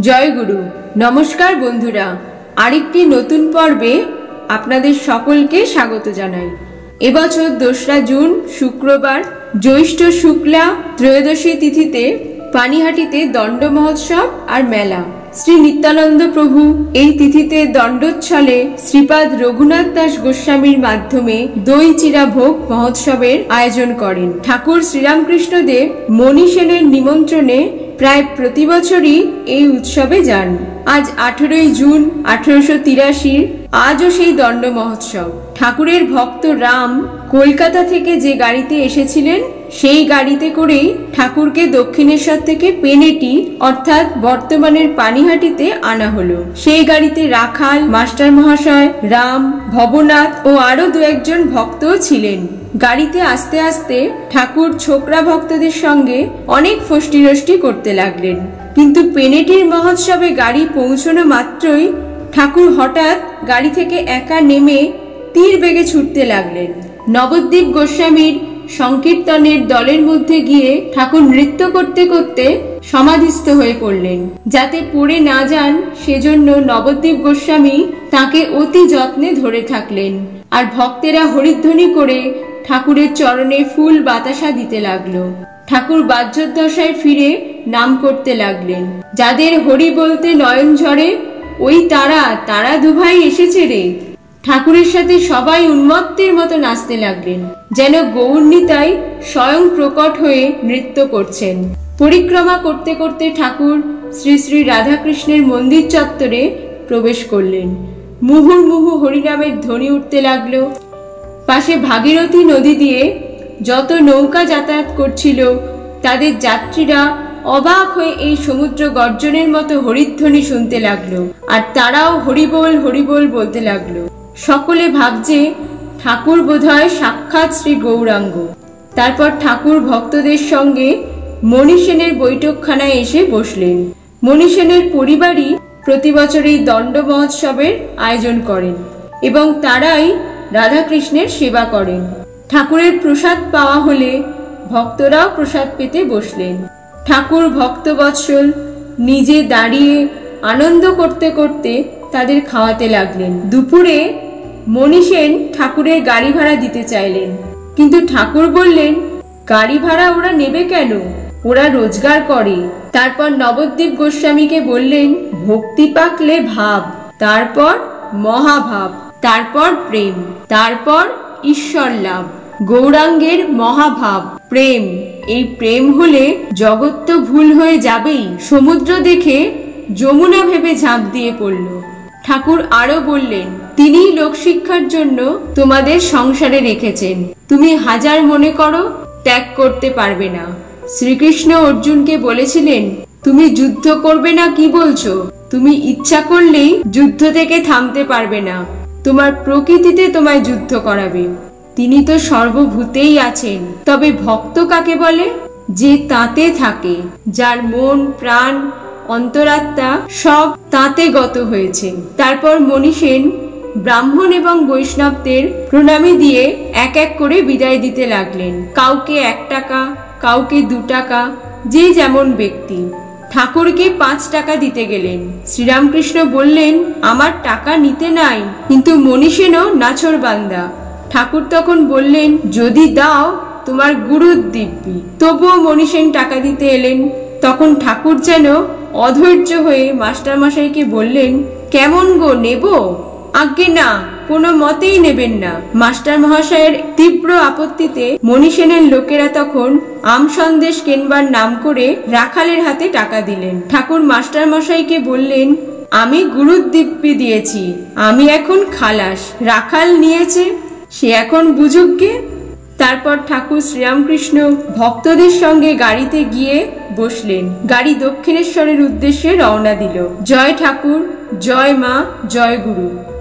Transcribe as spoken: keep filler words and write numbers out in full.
জয় গুরু। নমস্কার বন্ধুরা, আরেকটি নতুন পর্বে আপনাদের সকলকে স্বাগত জানাই। এবছর দোসরা জুন শুক্রবার জ্যৈষ্ঠ শুক্লা ত্রয়োদশী তিথিতে পানিহাটিতে দণ্ড মহোৎসব আর মেলা। শ্রী নিত্যানন্দ প্রভু এই তিথিতে দণ্ডোচ্ছলে শ্রীপাদ রঘুনাথ দাস গোস্বামীর মাধ্যমে দই চিরা ভোগ মহোৎসবের আয়োজন করেন। ঠাকুর শ্রীরামকৃষ্ণদেব মণি সেনের নিমন্ত্রণে প্রায় প্রতি বছরই এই উৎসবে যান। আজ আঠেরোই জুন আঠারোশো তিরাশির আজও সেই দণ্ড মহোৎসব। ঠাকুরের ভক্ত রাম কলকাতা থেকে যে গাড়িতে এসেছিলেন সেই গাড়িতে করেই ঠাকুরকে দক্ষিণেশ্বর থেকে পেনেটি অর্থাৎ বর্তমানের পানিহাটিতে আনা হলো। সেই গাড়িতে রাখাল, মাস্টার মহাশয়, রাম, ভবনাথ ও আরো দু একজন ভক্তও ছিলেন। গাড়িতে আস্তে আস্তে ঠাকুর ছোকরা ভক্তদের সঙ্গে অনেক ফষ্টিনষ্টি করতে লাগলেন। কিন্তু পেনেটির মহোৎসবে গাড়ি পৌঁছানো মাত্রই ঠাকুর হঠাৎ গাড়ি থেকে একা নেমে তীর বেগে ছুটতে লাগলেন। নবদ্বীপ গোস্বামীর সংকীর্তনের দলের মধ্যে গিয়ে ঠাকুর নৃত্য করতে করতে সমাধিস্থ হয়ে পড়লেন। যাতে পড়ে না যান সেজন্য নবদ্বীপ গোস্বামী তাকে অতি যত্নে ধরে থাকলেন। আর ভক্তেরা হরিধ্বনি করে ঠাকুরের চরণে ফুল বাতাসা দিতে লাগলো। ঠাকুর বাহ্যদশায় ফিরে নাম করতে লাগলেন, যাদের হরি বলতে নয়ন ঝরে ওই তারা তারা দুভাই এসেছে রে। ঠাকুরের সাথে সবাই উন্মত্তের মতো নাচতে লাগলেন, যেন গৌরনীতাই স্বয়ং প্রকট হয়ে নৃত্য করছেন। পরিক্রমা করতে করতে ঠাকুর শ্রী শ্রী রাধাকৃষ্ণের মন্দির চত্বরে প্রবেশ করলেন। মুহুর্মুহু হরিনামের ধ্বনি উঠতে লাগলো। পাশে ভাগীরথী নদী দিয়ে যত নৌকা যাতায়াত করছিল তাদের যাত্রীরা অবাক হয়ে এই সমুদ্র গর্জনের মতো হরিধ্বনি শুনতে লাগলো। আর তারাও হরিবোল হরিবোল বলতে লাগলো। সকলে ভাবছে ঠাকুর বোধহয় সাক্ষাৎ শ্রী গৌরাঙ্গ। তারপর ঠাকুর ভক্তদের সঙ্গে মণি সেনের বৈঠকখানায় এসে বসলেন। মণি সেনের পরিবারই প্রতি বছর এই দণ্ড মহোৎসবের আয়োজন করেন এবং তারাই রাধাকৃষ্ণের সেবা করেন। ঠাকুরের প্রসাদ পাওয়া হলে ভক্তরাও প্রসাদ পেতে বসলেন। ঠাকুর ভক্তবৎসল নিজে দাঁড়িয়ে আনন্দ করতে করতে তাদের খাওয়াতে লাগলেন। দুপুরে মণি সেন ঠাকুরের গাড়ি ভাড়া দিতে চাইলেন, কিন্তু ঠাকুর বললেন গাড়ি ভাড়া ওরা নেবে কেন, ওরা রোজগার করে। তারপর নবদ্বীপ গোস্বামীকে বললেন ভক্তি পাকলে ভাব, তারপর মহাভাব, তারপর প্রেম, তারপর ঈশ্বর লাভ। গৌরাঙ্গের মহাভাব প্রেম। এই প্রেম হলে জগৎ তো ভুল হয়ে যাবেই। সমুদ্র দেখে যমুনা ভেবে ঝাঁপ দিয়ে পড়ল। ঠাকুর আরো বললেন তিনিই লোকশিক্ষার জন্য তোমাদের সংসারে রেখেছেন। তুমি হাজার মনে করো ত্যাগ করতে পারবে না। শ্রীকৃষ্ণ অর্জুনকে বলেছিলেন তুমি যুদ্ধ করবে না, কি বলছো? তুমি ইচ্ছা করলেই যুদ্ধ থেকে থামতে পারবে না। তোমার প্রকৃতিতে তোমায় যুদ্ধ করাবে। তিনি তো সর্বভূতেই আছেন। তবে ভক্ত কাকে বলে? যে তাতে থাকে, যার মন প্রাণ অন্তরাত্মা সব তাতে গত হয়েছে। তারপর মণি সেন ব্রাহ্মণ এবং বৈষ্ণবদের প্রণামী দিয়ে এক এক করে বিদায় দিতে লাগলেন। কাউকে এক টাকা, কাউকে দু টাকা, যে যেমন ব্যক্তি। ঠাকুরকে পাঁচ টাকা দিতে গেলেন। শ্রীরামকৃষ্ণ বললেন আমার টাকা নিতে নাই, কিন্তু মণি সেনও নাছোড় বান্দা। ঠাকুর তখন বললেন যদি দাও তোমার গুরুর দিব্যি। তবুও মণি সেন টাকা দিতে এলেন। তখন ঠাকুর যেন অধৈর্য হয়ে মাস্টার মশাইকে বললেন কেমন গো, নেব? আজ্ঞে না, কোনো মতেই নেবেন না। মাস্টার মহাশয়ের তীব্র আপত্তিতে মণি সেনের লোকেরা তখন আম সন্দেশ কেনবার নাম করে রাখালের হাতে টাকা দিলেন। ঠাকুর মাস্টার মশাইকে বললেন আমি গুরুর দিব্যি দিয়েছি, আমি এখন খালাস। রাখাল নিয়েছে, সে এখন বুঝুকগে। তারপর ঠাকুর শ্রীরামকৃষ্ণ ভক্তদের সঙ্গে গাড়িতে গিয়ে বসলেন। গাড়ি দক্ষিণেশ্বরের উদ্দেশ্যে রওনা দিল। জয় ঠাকুর, জয় মা, জয় গুরু।